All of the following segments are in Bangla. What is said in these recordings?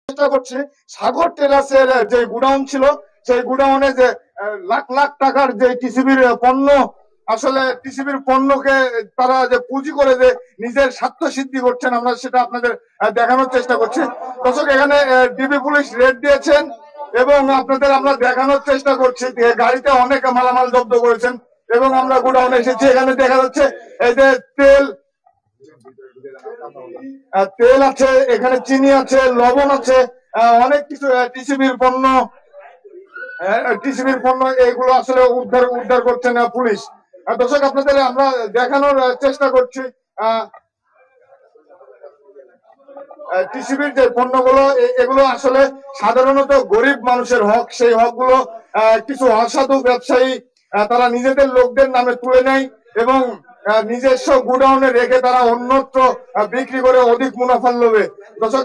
চেষ্টা করছি সাগর টেরাসের যে গুডাউন ছিল সেই গুডাউনে যে লাখ লাখ টাকার যে টিসিবির পণ্য, আসলে টিসিবির পণ্যকে তারা যে পুঁজি করে যে নিজের স্বার্থ সিদ্ধি করছেন, আমরা সেটা আপনাদের দেখানোর চেষ্টা করছি। দর্শক, এখানে ডিবি পুলিশ রেড দিয়েছেন এবং আপনাদের আমরা দেখানোর চেষ্টা করছি গাড়িতে অনেক মালামাল জব্দ করেছেন। এবং আমরা গুডাউনে এসেছি, এখানে দেখা যাচ্ছে এই যে তেল তেল আছে, এখানে চিনি আছে, লবণ আছে, অনেক কিছু টিসিবির পণ্য এইগুলো আসলে উদ্ধার করছেন পুলিশ। দর্শক, আপনাদের আমরা দেখানোর চেষ্টা করছি টিসিবির যে পণ্যগুলো, এগুলো আসলে সাধারণত গরিব মানুষের হক। সেই হকগুলো কিছু অসাধু ব্যবসায়ী তারা নিজেদের লোকদের নামে তুলে নেয় এবং নিজস্ব গুডাউনে রেখে তারা অন্যত্র বিক্রি করে অধিক মুনাফার লোভে। দর্শক,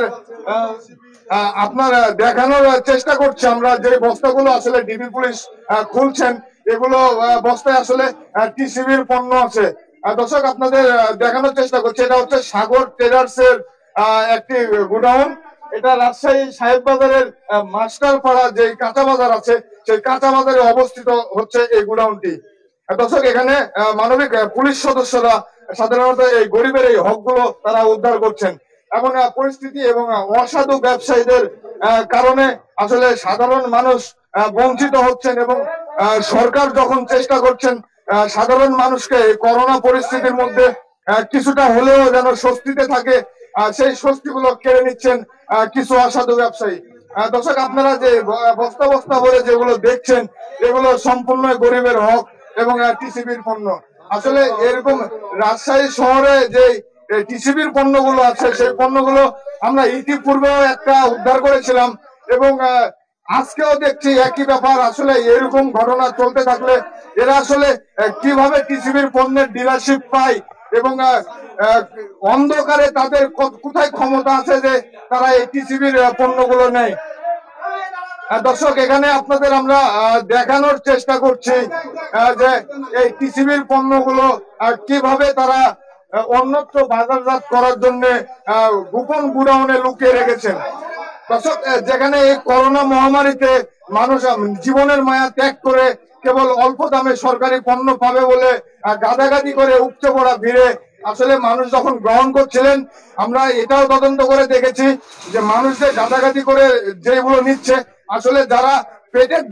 আপনার দেখানোর চেষ্টা করছি আমরা যে বস্তাগুলো আসলে ডিবি পুলিশ খুলছেন, এগুলো বস্তায় আসলে টিসিবির পণ্য আছে। দর্শক, আপনাদের দেখানোর চেষ্টা করছি, এটা হচ্ছে সাগর ট্রেডার্স এর একটি গুডাউন। এটা রাজশাহী সাহেব বাজারের মাস্টার পাড়া যে কাঁচা বাজার আছে, সেই কাঁচা বাজারে অবস্থিত হচ্ছে এই গুডাউনটি। দর্শক, এখানে মানবিক পুলিশ সদস্যরা সাধারণত এই গরিবের এই হকগুলো তারা উদ্ধার করছেন। এমন পরিস্থিতি এবং অসাধু ব্যবসায়ীদের কারণে আসলে সাধারণ মানুষ বঞ্চিত হচ্ছেন এবং সরকার যখন চেষ্টা করছেন সাধারণ মানুষকে করোনা পরিস্থিতির মধ্যে কিছুটা হলেও যেন স্বস্তিতে থাকে, সেই স্বস্তিগুলো কেড়ে নিচ্ছেন কিছু অসাধু ব্যবসায়ী। দর্শক, আপনারা যে বস্তা বস্তা ভরে যেগুলো দেখছেন, এগুলো সম্পূর্ণ গরিবের হক এবং টিসিবির পণ্য। আসলে এরকম রাজশাহী শহরে যে টিসিবির পণ্যগুলো আছে, সেই পণ্যগুলো আমরা ইতিপূর্বেও একটা উদ্ধার করেছিলাম এবং আজকেও দেখছি একই ব্যাপার। আসলে এরকম ঘটনা চলতে থাকলে এরা আসলে কিভাবে টিসিবির পণ্যের ডিলারশিপ পায় এবং অন্ধকারে তাদের কোথায় ক্ষমতা আছে যে তারা এই টিসিবির পণ্যগুলো নেয়। দর্শক, এখানে আপনাদের আমরা দেখানোর চেষ্টা করছি যে এই টিসিবির পণ্যগুলো কিভাবে তারা অন্যত্র বাজারজাত করার জন্য গোপন গুডাউনে লুকিয়ে রেখেছেন। দর্শক, যেখানে এই করোনা মহামারীতে মানুষ জীবনের মায়া ত্যাগ করে কেবল অল্প দামে সরকারি পণ্য পাবে বলে গাদাগাদি করে উপচে পড়া ভিড়ে আসলে মানুষ যখন গ্রহণ করছিলেন, আমরা এটাও তদন্ত করে দেখেছি যে মানুষ যে গাদাগাদি করে যেগুলো নিচ্ছে, আসলে যারা পেটের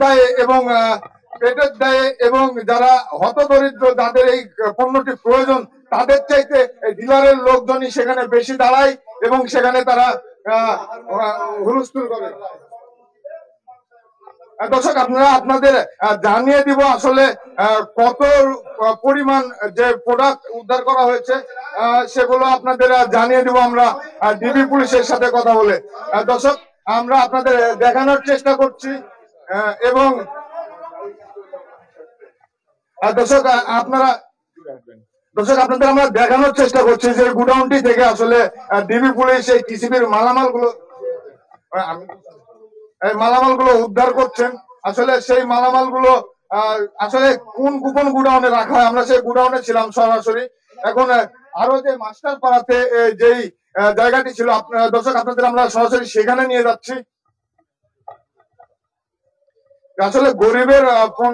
দায়ে এবং যারা হতদরিদ্র, যাদের এই পণ্যটি প্রয়োজন, তাদের চাইতে ডিলারের লোকজনই সেখানে বেশি দাঁড়ায় এবং সেখানে তারা হুলস্থুল করে। দর্শক, আপনাদের জানিয়ে দিব আসলে কত পরিমাণ যে প্রোডাক্ট উদ্ধার করা হয়েছে, সেগুলো আপনাদের জানিয়ে দিব আমরা ডিবি পুলিশের সাথে কথা বলে। দর্শক, আমরা আপনাদের দেখানোর চেষ্টা করছি এবং দর্শক আপনাদের আমরা দেখানোর চেষ্টা করছি যে গুডাউনটি থেকে আসলে ডিবি পুলিশ এই টিসিবির মালামালগুলো উদ্ধার করছেন। আসলে সেই মালামালগুলো আসলে কোন গোপন গুডাউনে রাখা হয়, আমরা সেই গুডাউনে ছিলাম সরাসরি। এখন আরো যে মাস্টার পাড়াতে যেই জায়গাটি ছিল, দর্শক আপনাদের আমরা সরাসরি সেখানে নিয়ে যাচ্ছি। আসলে গরিবের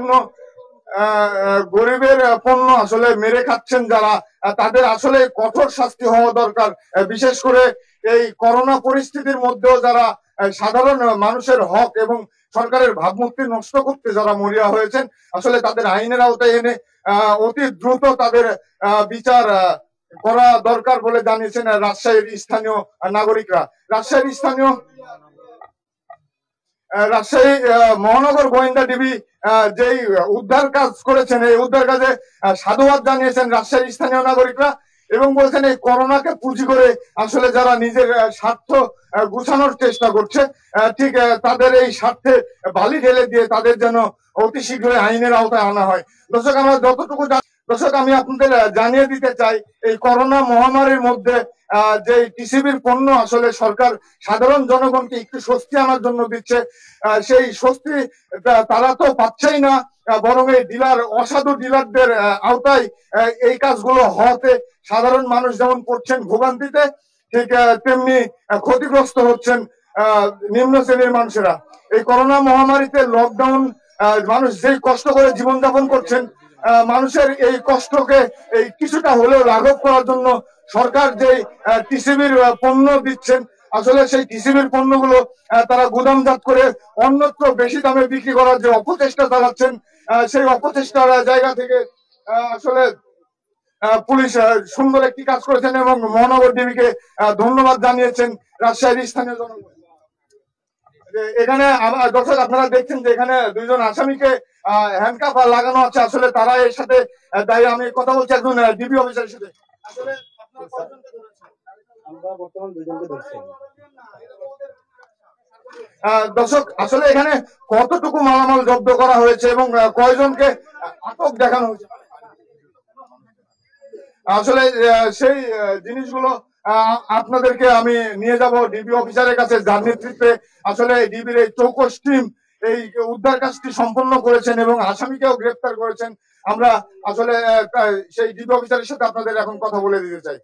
পণ্য আসলে মেরে খাচ্ছেন যারা, তাদের আসলে কঠোর শাস্তি হওয়া দরকার। বিশেষ করে এই করোনা পরিস্থিতির মধ্যেও যারা সাধারণ মানুষের হক এবং সরকারের ভাবমূর্তি নষ্ট করতে যারা মরিয়া হয়েছেন, আসলে তাদের আইনের আওতায় এনে অতি দ্রুত তাদের বিচার করা দরকার বলে জানিয়েছেন রাজশাহীর স্থানীয় নাগরিকরা। রাজশাহী মহানগর গোয়েন্দা ডিবি যেই উদ্ধার কাজ করেছেন, এই উদ্ধার কাজে সাধুবাদ জানিয়েছেন রাজশাহীর স্থানীয় নাগরিকরা এবং বলছেন এই করোনাকে পুঁজি করে আসলে যারা নিজের স্বার্থ গুছানোর চেষ্টা করছে, ঠিক তাদের এই স্বার্থে বালি ঢেলে দিয়ে তাদের যেন অতি শীঘ্রই আইনের আওতায় আনা হয়। দর্শক, আমি আপনাদের জানিয়ে দিতে চাই এই করোনা মহামারীর মধ্যে যে টিসিবির পণ্য আসলে সরকার সাধারণ জনগণকে একটু স্বস্তি আনার জন্য দিচ্ছে, সেই স্বস্তি তারা তো পাচ্ছেই না, বরং এই অসাধু ডিলারদের আওতায় এই কাজগুলো হওয়াতে সাধারণ মানুষ যেমন পড়ছেন ভোগান্তিতে, ঠিক তেমনি ক্ষতিগ্রস্ত হচ্ছেন নিম্ন শ্রেণীর মানুষেরা। এই করোনা মহামারীতে লকডাউন, মানুষ যে কষ্ট করে জীবনযাপন করছেন, মানুষের এই কষ্টকে এই কিছুটা হলেও লাঘব করার জন্য সরকার যে টিসিবির পণ্য দিচ্ছেন, আসলে সেই টিসিবির পণ্যগুলো তারা গুদামজাত করে অন্যত্র বেশি দামে বিক্রি করার যে অপচেষ্টা চালাচ্ছেন, সেই অপচেষ্টার জায়গা থেকে আসলে পুলিশ সুন্দর একটি কাজ করেছেন এবং মহানগর ডিবিকে ধন্যবাদ জানিয়েছেন রাজশাহীর স্থানীয় জনগণ। এখানে দর্শক আপনারা দেখছেন যে এখানে দুইজন আসামিকে হ্যান্ডকাফ লাগানো আছে। আসলে তারা এর সাথে দায়ী। আমি কথা বলছি একজন ডিবি অফিসারের সাথে। আসলে আমরা বর্তমান দুজনকে ধরছি। দর্শক আসলে এখানে কতটুকু মালামাল জব্দ করা হয়েছে এবং কয়জনকে আটক দেখানো হয়েছে, আসলে সেই জিনিসগুলো আপনাদেরকে আমি নিয়ে যাব ডিবি অফিসারের কাছে, যার নেতৃত্বে আসলে ডিবির এই চৌকস টিম এই উদ্ধার কাজটি সম্পন্ন করেছেন এবং আসামিকেও গ্রেফতার করেছেন। আমরা আসলে সেই ডিবি অফিসারের সাথে আপনাদের এখন কথা বলে দিতে চাই।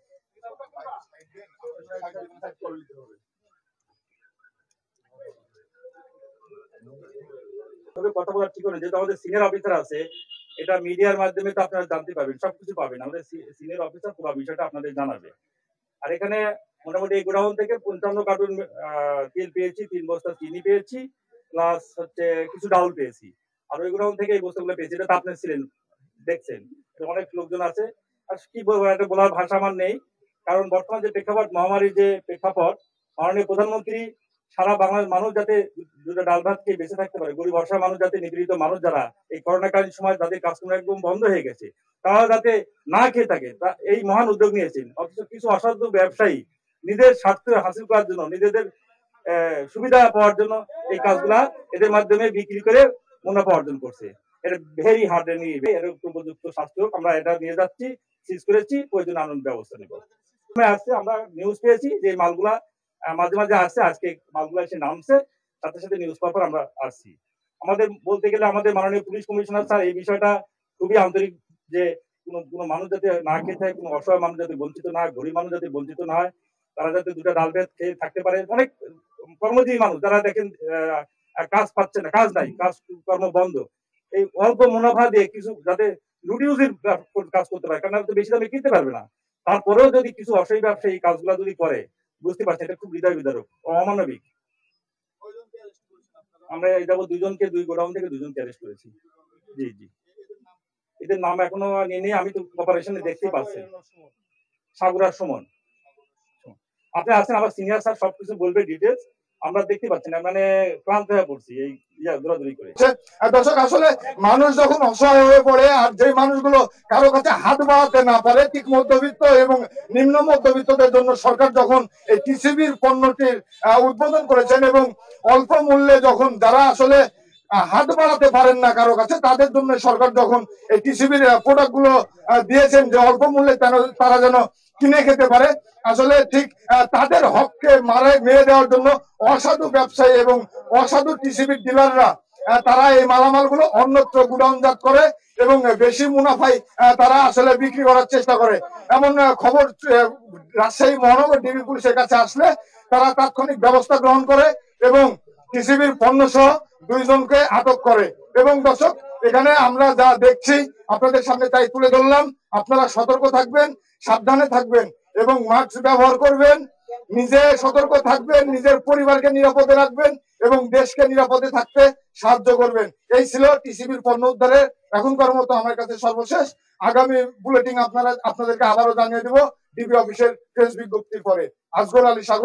কথা বলার ঠিক হলো, যেহেতু আমাদের সিনিয়র অফিসার আছে, এটা মিডিয়ার মাধ্যমে তো আপনারা জানতে পারবেন, সবকিছু পাবেন। আমাদের সিনিয়র অফিসার পুরো বিষয়টা আপনাদের জানাবে। আর এখানে মোটামুটি এই গোডাউন থেকে 55 কার্টুন তেল পেয়েছি, 3 বস্তা চিনি পেয়েছি, প্লাস হচ্ছে কিছু ডাউল পেয়েছি। আর ওই গোডাউন থেকে এই বস্তাগুলো পেয়েছি। এটা তো আপনি ছিলেন, দেখছেন, অনেক লোকজন আছে। আর কি বলবো, এটা বলার ভাষা আমার নেই। কারণ বর্তমান যে প্রেক্ষাপট, মহামারীর যে প্রেক্ষাপট, মাননীয় প্রধানমন্ত্রী সারা বাংলার মানুষ যাতে দুটো ডাল ভাত খেয়ে বেঁচে থাকতে পারে, গরিব অসহায় মানুষ যাতে, নিপীড়িত মানুষ যারা এই করোনাকালীন সময় যাদের কাজকর্ম একদম বন্ধ হয়ে গেছে, তারা যাতে না খেয়ে থাকে, এই মহান উদ্যোগ নিয়েছেন। অথচ কিছু অসাধু ব্যবসায়ী নিজের স্বার্থ হাসিল করার জন্য, নিজেদের সুবিধা পাওয়ার জন্য এই কাজগুলা এদের মাধ্যমে বিক্রি করে মুনাফা অর্জন করছে। এটা ভেরি হার্ড নিয়ে এর উপযুক্ত শাস্তি হোক। আমরা এটা নিয়ে যাচ্ছি, সিজ করেছি, প্রয়োজন আইন ব্যবস্থা নেব। আসছে, আমরা নিউজ পেয়েছি যে মালগুলা মাঝে মাঝে আসছে, আজকে মালগুলা এসে নামছে, সাথে সাথে নিউজ পেপার আমরা আসছি। আমাদের বলতে গেলে আমাদের মাননীয় পুলিশ কমিশনার স্যার এই বিষয়টা খুবই আন্তরিক, যে কোনো মানুষ যাতে না খেয়ে থাকে, কোনো অসহায় মানুষ যাতে বঞ্চিত না হয়, গরিব মানুষ যাতে বঞ্চিত না হয়, তারা যাতে দুটো ডাল ভাত খেয়ে থাকতে পারে। অনেক কর্মজীবী মানুষ যারা দেখেন কাজ পাচ্ছে না, কাজ নাই, কাজ কর্ম বন্ধ, এই অল্প মুনাফা দিয়ে কিছু যাতে রুটিউজির কাজ করতে পারে, কারণ বেশি দামে কিনতে পারবে না। তারপরেও যদি কিছু অসহায় ব্যবসায়ী এই কাজগুলা যদি করে, বুঝতে পারছি এটা খুব হৃদয় বিদারক, অমানবিক। আমরা এই যাবো দুজনকে, 2 গোডাউন থেকে 2জনকে অ্যারেস্ট করেছি। জি জি, এদের নাম এখনো নিয়ে আমি তো অপারেশনে দেখতেই পাচ্ছি। সাগুরার সুমন, আপনি আছেন, আমার সিনিয়র স্যার সবকিছু বলবে ডিটেলস। আমরা দেখতে পাচ্ছি না, মানে ক্লান্ত হয়ে পড়ছি এই দৌড়াদৌড়ি করে। দর্শক আসলে মানুষ যখন অসহায় হয়ে পড়ে, আর যে মানুষগুলো কারো কাছে হাত বাড়াতে না পারে, ঠিক মধ্যবিত্ত এবং নিম্ন মধ্যবিত্তদের জন্য সরকার যখন এই টিসিবির পণ্যটির উদ্বোধন করেছেন এবং অল্প মূল্যে যখন যারা আসলে হাত বাড়াতে পারেন না কারো কাছে, তাদের জন্য সরকার যখন এই টিসিবির প্রোডাক্ট গুলো দিয়েছেন যে অল্প মূল্যে তারা যেন কিনে খেতে পারে, আসলে ঠিক তাদের হককে মেরে দেওয়ার জন্য অসাধু ব্যবসায়ী এবং অসাধু টিসিবির ডিলাররা তারা এই মালামাল গুলো অন্যত্র গুডাউনজাত করে এবং বেশি মুনাফায় তারা আসলে বিক্রি করার চেষ্টা করে। এমন খবর রাজশাহী মহানগর ডিবি পুলিশের কাছে আসলে তারা তাৎক্ষণিক ব্যবস্থা গ্রহণ করে এবং টিসিবির পণ্য সহ 2জনকে আটক করে। এবং দর্শক, এখানে আমরা যা দেখছি আপনাদের সামনে তাই তুলে ধরলাম। আপনারা সতর্ক থাকবেন, সাবধানে থাকবেন এবং মাস্ক ব্যবহার করবেন, নিজে সতর্ক থাকবেন, নিজের পরিবারকে নিরাপদে রাখবেন এবং দেশকে নিরাপদে থাকতে সাহায্য করবেন। এই ছিল টিসিবির পণ্য উদ্ধারের এখনকার মতো আমার কাছে সর্বশেষ। আগামী বুলেটিন আপনাদেরকে আবারও জানিয়ে দেব ডিবি অফিসের প্রেস বিজ্ঞপ্তির পরে। আসগর আলী।